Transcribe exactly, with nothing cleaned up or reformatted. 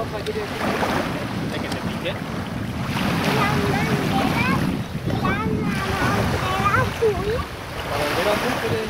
baja, ¿qué te decía? ¿Hay que se pique? La bandera, la bandera azul. La bandera azul, ¿qué le